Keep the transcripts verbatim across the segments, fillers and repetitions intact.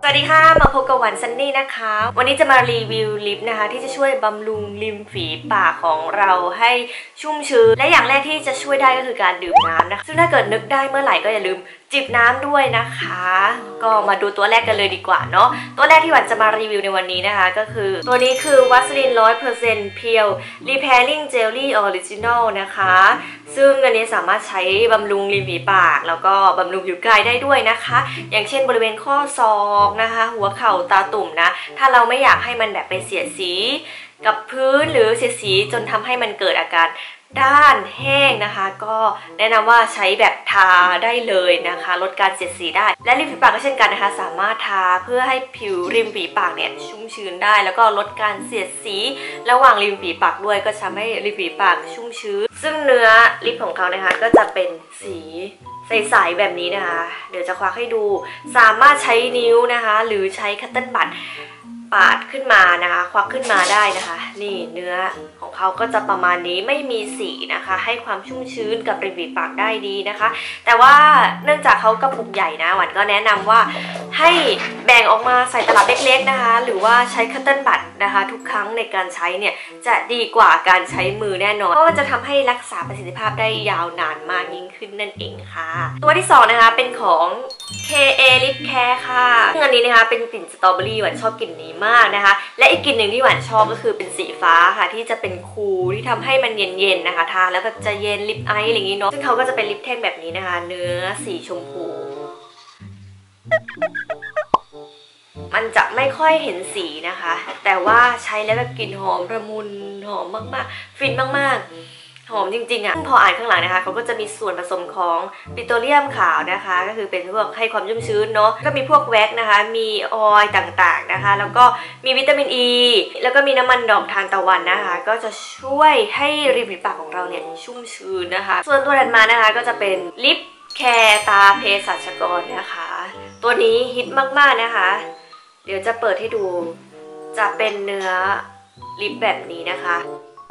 วัสดีค่ะมาพบกับหวานซันนี่นะคะวันนี้จะมารีวิวลิปนะคะที่จะช่วยบำรุงริมฝีปากของเราให้ชุ่มชื้นและอย่างแรกที่จะช่วยได้ก็คือการดื่มน้ำนะคะซึ่งถ้าเกิดนึกได้เมื่อไหร่ก็อย่าลืมจิบน้ำด้วยนะคะก็มาดูตัวแรกกันเลยดีกว่าเนาะตัวแรกที่หวานจะมารีวิวในวันนี้นะคะก็คือตัวนี้คือวัสลิน ร้อยเปอร์เซ็นต์ เพียว Repairing Jelly Original นะคะซึ่งอันนี้สามารถใช้บำรุงริมฝีปากแล้วก็บำรุงผิวกายได้ด้วยนะคะอย่างเช่นบริเวณข้อศอกนะคะหัวเข่าตาตุ่มนะถ้าเราไม่อยากให้มันแบบไปเสียดสีกับพื้นหรือเสียดสีจนทำให้มันเกิดอาการด้านแห้งนะคะก็แนะนำว่าใช้แบบทาได้เลยนะคะลดการเสียดสีได้และริมฝีปากก็เช่นกันนะคะสามารถทาเพื่อให้ผิวริมฝีปากเนี่ยชุ่มชื้นได้แล้วก็ลดการเสียดสีระหว่างริมฝีปากด้วยก็ทำให้ริมฝีปากชุ่มชื้นซึ่งเนื้อลิปของเขานะคะก็จะเป็นสีใสๆแบบนี้นะคะเดี๋ยวจะควักให้ดูสามารถใช้นิ้วนะคะหรือใช้คัตเติ้ลบัดปาดขึ้นมานะคะควักขึ้นมาได้นะคะนี่เนื้อของเขาก็จะประมาณนี้ไม่มีสีนะคะให้ความชุ่มชื้นกับริมฝีปากได้ดีนะคะแต่ว่าเนื่องจากเขากระปุกใหญ่นะหวานก็แนะนำว่าให้แบ่งออกมาใส่ตลับเล็กๆนะคะหรือว่าใช้คัตเติ้ลบัดนะคะทุกครั้งในการใช้เนี่ยจะดีกว่าการใช้มือแน่นอนเพราะว่าจะทำให้รักษาประสิทธิภาพได้ยาวนานมากยิ่งขึ้นนั่นเองค่ะตัวที่สองนะคะเป็นของ เค เอ Lip Care ค่ะซึ่งอันนี้นะคะเป็นกลิ่นสตรอเบอรี่หวานชอบกลิ่นนี้มากนะคะและอีกกลิ่นหนึ่งที่หวานชอบก็คือเป็นสีฟ้าค่ะที่จะเป็นคูลที่ทำให้มันเย็นๆนะคะทาแล้วแบบจะเย็นลิปไอซ์อะไรอย่างนี้เนาะซึ่งเขาก็จะเป็นลิปแท่งแบบนี้นะคะเนื้อสีชมพูมันจะไม่ค่อยเห็นสีนะคะแต่ว่าใช้แล้วแบบกลิ่นหอมระมุนหอมมากๆฟินมากๆหอมจริงๆอ่ะพออ่านข้างหลังนะคะเขาก็จะมีส่วนผสมของปิโตรเลียมขาวนะคะก็คือเป็นพวกให้ความชุ่มชื้นเนาะก็มีพวกแว็กนะคะมีออยล์ต่างๆนะคะแล้วก็มีวิตามินอีแล้วก็มีน้ำมันดอกทานตะวันนะคะก็จะช่วยให้ริมฝีปากของเราเนี่ยชุ่มชื้นนะคะส่วนตัวถัดมานะคะก็จะเป็นลิปแคร์ตาเภสัชกรนะคะตัวนี้ฮิตมากๆนะคะเดี๋ยวจะเปิดให้ดูจะเป็นเนื้อลิปแบบนี้นะคะ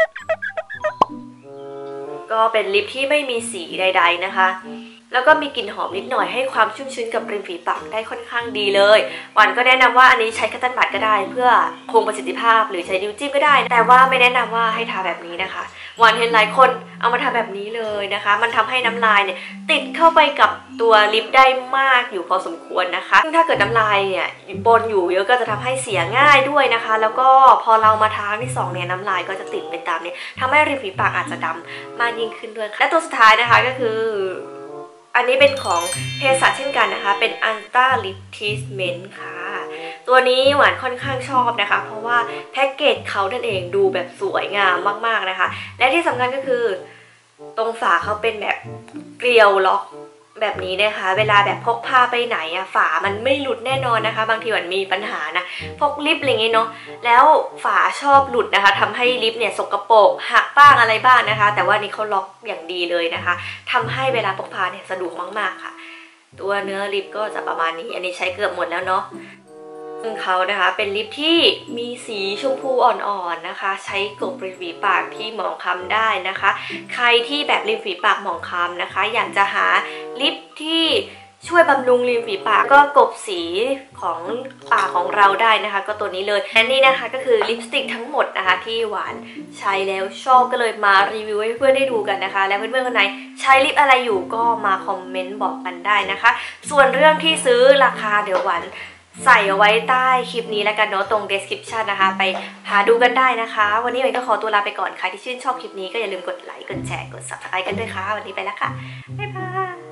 ก็เป็นลิปที่ไม่มีสีใดๆนะคะแล้วก็มีกลิ่นหอมนิดหน่อยให้ความชุ่มชื้นกับริมฝีปากได้ค่อนข้างดีเลยหวานก็แนะนำว่าอันนี้ใช้คัตเติ้ลบัดก็ได้เพื่อคงประสิทธิภาพหรือใช้นิ้วจิ้มก็ได้แต่ว่าไม่แนะนำว่าให้ทาแบบนี้นะคะหวานเห็นหลายคนเอามาทาแบบนี้เลยนะคะมันทำให้น้ำลายเนี่ยติดเข้าไปกับตัวลิปได้มากอยู่พอสมควรนะคะซึ่งถ้าเกิดน้ำลายเนี่ยปนอยู่เยอะก็จะทำให้เสียง่ายด้วยนะคะแล้วก็พอเรามาทาที่สองเนี่ยน้ำลายก็จะติดไปตามนี้ทำให้ริมฝีปากอาจจะดำมากยิ่งขึ้นด้วยและตัวสุดท้ายนะคะก็คืออันนี้เป็นของเภสัชเช่นกันนะคะเป็น Ultra Lip Treatment ค่ะตัวนี้หวานค่อนข้างชอบนะคะเพราะว่าแพ็กเกจเขานั่นเองดูแบบสวยงามมากๆนะคะและที่สำคัญก็คือตรงฝาเขาเป็นแบบเกลียวล็อกแบบนี้นะคะเวลาแบบพกพาไปไหนอะฝามันไม่หลุดแน่นอนนะคะบางทีหวานมีปัญหานะพกลิปอะไรเงี้ยเนาะแล้วฝาชอบหลุดนะคะทำให้ลิปเนี่ยสกปรกหักบ้างอะไรบ้างนะคะแต่ว่านี่เขาล็อกอย่างดีเลยนะคะทำให้เวลาพกพาเนี่ยสะดวกมากๆค่ะตัวเนื้อลิปก็จะประมาณนี้อันนี้ใช้เกือบหมดแล้วเนาะซึ่งเขานะคะเป็นลิปที่มีสีชมพูอ่อนๆนะคะใช้กลบริมฝีปากที่หมองคล้ำได้นะคะใครที่แบบริมฝีปากหมองคล้ำนะคะอยากจะหาลิปที่ช่วยบำรุงริมฝีปากก็กลบสีของปากของเราได้นะคะก็ตัวนี้เลยและนี่นะคะก็คือลิปสติกทั้งหมดนะคะที่หวานใช้แล้วชอบก็เลยมารีวิวให้เพื่อนได้ดูกันนะคะและเพื่อนๆคนไหนใช้ลิปอะไรอยู่ก็มาคอมเมนต์บอกกันได้นะคะส่วนเรื่องที่ซื้อราคาเดี๋ยวหวานใส่เอาไว้ใต้คลิปนี้แล้วกันเนาะตรง description นะคะไปหาดูกันได้นะคะวันนี้เอ๋ก็ขอตัวลาไปก่อนใครที่ชื่นชอบคลิปนี้ก็อย่าลืมกดไลค์กดแชร์กด ซับสไครบ์ กันด้วยค่ะวันนี้ไปแล้วค่ะบ๊ายบาย